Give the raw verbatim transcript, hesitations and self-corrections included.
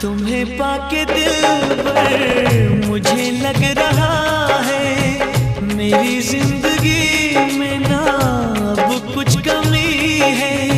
तुम्हें पाके दिल पर मुझे लग रहा है मेरी जिंदगी में ना अब कुछ कमी है।